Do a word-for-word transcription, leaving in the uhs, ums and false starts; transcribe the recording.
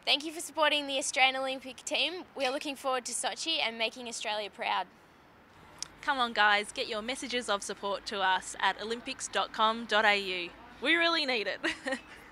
Thank you for supporting the Australian Olympic team. We are looking forward to Sochi and making Australia proud. Come on guys, get your messages of support to us at olympics dot com dot a u. We really need it.